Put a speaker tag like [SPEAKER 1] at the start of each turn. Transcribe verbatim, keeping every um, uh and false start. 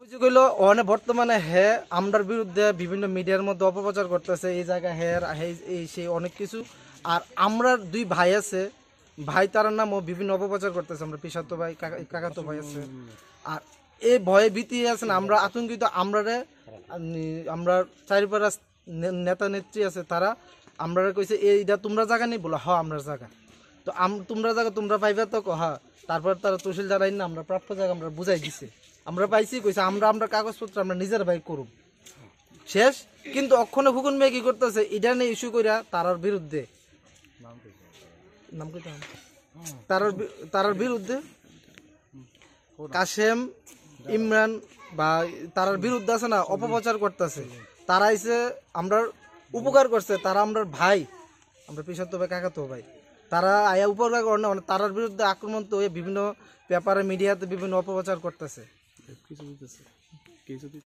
[SPEAKER 1] অভিযোগ হইলো ওখানে বর্তমানে হে আমরার বিরুদ্ধে বিভিন্ন মিডিয়ার মধ্যে অপপ্রচার করতেছে এই জায়গা হের এই সেই অনেক কিছু। আর আমরার দুই ভাই আছে, ভাই তার নামও বিভিন্ন অপপ্রচার করতেছে। আমরা পিসাতো ভাই কাকাতো ভাই আছে। আর এই ভয়ে ভীতি আছে না, আমরা আতঙ্কিত। আমরারে আমরা চারিপাড়া নেতা নেত্রী আছে, তারা আমরা কইছে এইটা তোমরা জায়গা নেই বলো হ আমরা জায়গা। তো তোমরা জায়গা তোমরা পাইবা তো হা। তারপর তারা তহসিল জানাই না আমরা প্রাপ্য জায়গা আমরা বুঝাই দিছে, আমরা পাইছি কইছে আমরা আমরা কাগজপত্র আমরা নিজের ভাই করুম শেষ। কিন্তু অক্ষণে ফুকুন মেয়ে কি করতেছে এটা নিয়ে ইস্যু করিয়া তারার বিরুদ্ধে নাম কইতাম তারার তারার বিরুদ্ধে কাশেম ইমরান বা তারার বিরুদ্ধে আছে না অপপ্রচার করতেছে। তারা এসে আমরা উপকার করছে, তারা আমরা ভাই, আমরা পিসাতো ভাই কাকাতো ভাই, তারা আয়া উপকার করে না, তারার বিরুদ্ধে আক্রমণ তো বিভিন্ন পেপারে মিডিয়াতে বিভিন্ন অপপ্রচার করতেছে।